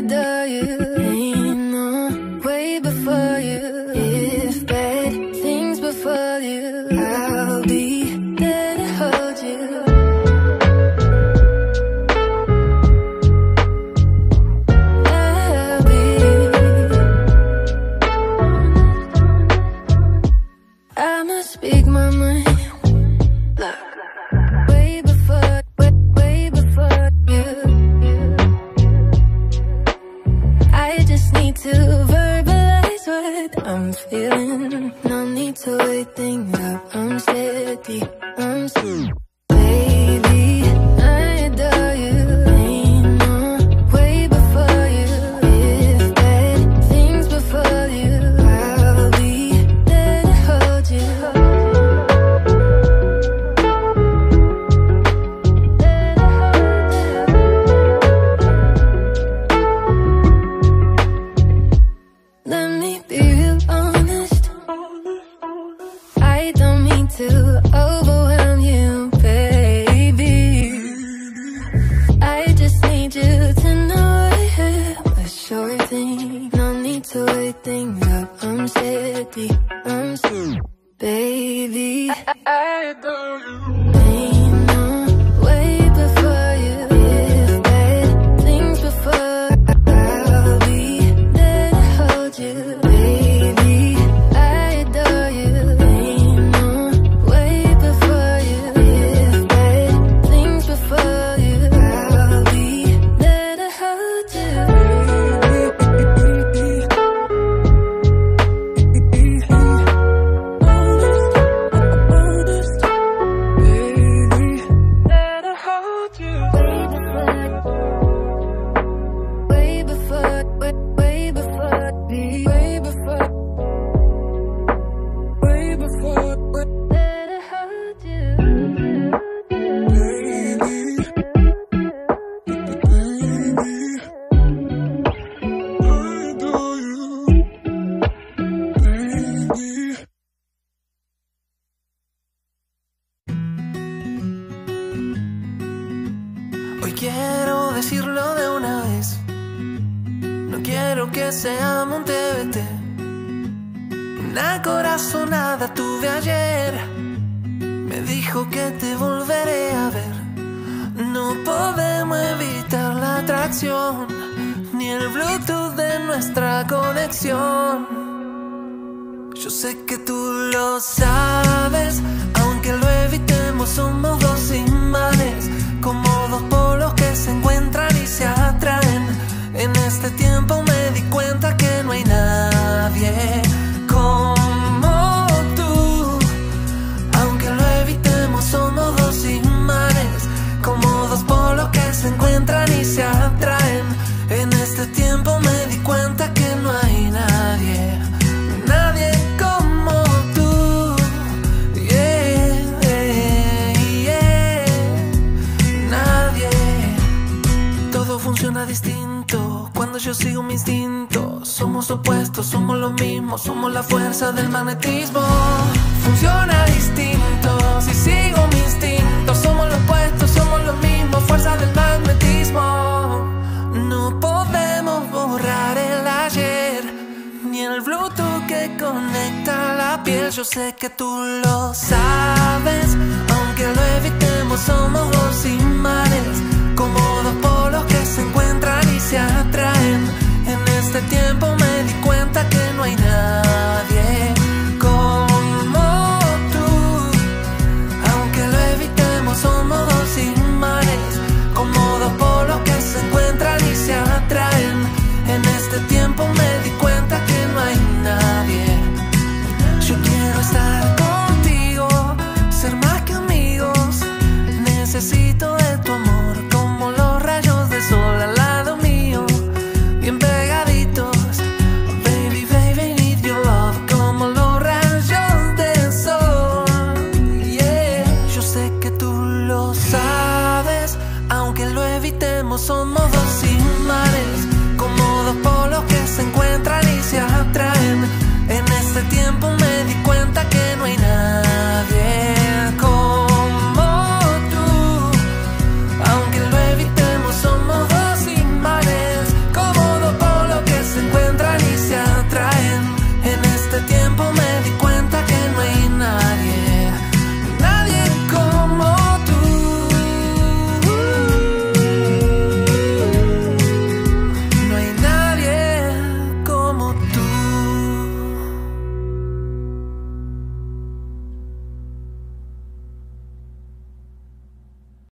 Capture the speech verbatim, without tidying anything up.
adore you. Ain't no way before you. If bad things befall you, I'll be there to hold you. I'll be. I must speak my mind. Look. Way before, way, way before you. I just need to verbalize what I'm feeling. No need to wait things up. I'm steady, I'm steady. Baby, I adore you. Ain't no way before you. If bad things befall you, I'll be there to hold you. Let me be real honest. I don't mean to overwhelm you, baby. I just need you to know I have a sure thing. No need to wait things up. I'm steady, I'm steady. Baby, I, I adore you. Ain't no way before you. If bad things before, I'll be there to hold you. Baby, I adore you. Ain't no way before you. If bad things before you, I'll be there to hold you. There to hold you. Way before, way, way before, way before, way before, way there to hold you. Hoy quiero decirlo de una vez. No quiero que seamos un T B T. Una corazonada tuve ayer. Me dijo que te volveré a ver. No podemos evitar la atracción, ni el Bluetooth de nuestra conexión. Yo sé que tú lo sabes, aunque lo evitemos, somos dos imanes, como dos polos que se encuentran y se atraen. En este tiempo me di cuenta que no hay nadie como tú. Aunque lo evitemos, somos dos imanes, como dos polos que se encuentran y se atraen. En este tiempo me di cuenta que no hay nadie, nadie como tú. Yeah, yeah, nadie. Todo funciona distinto cuando yo sigo mi instinto. Somos opuestos, somos lo mismo, somos la fuerza del magnetismo. Funciona distinto si sigo mi instinto. Somos lo opuestos, somos lo mismo, fuerza del magnetismo. No podemos borrar el ayer, ni el Bluetooth que conecta la piel. Yo sé que tú lo sabes, aunque lo evitemos, somos dos imanes, como dos polos que se encuentran y se atraen. En este tiempo me di cuenta que no hay nadie como tú. Aunque lo evitemos, somos dos imanes, como dos polos que se encuentran y se atraen. En este tiempo me di cuenta que no hay nadie. Yo quiero estar contigo, ser más que amigos. Necesito de tu amor, como los rayos de sol al lado mío, bien pegaditos. Baby, baby, need your love, como los rayos del sol. Yeah, yo sé que tú lo sabes, aunque lo evitemos, somos dos imanes, como dos polos que se encuentran y se atraen. En este tiempo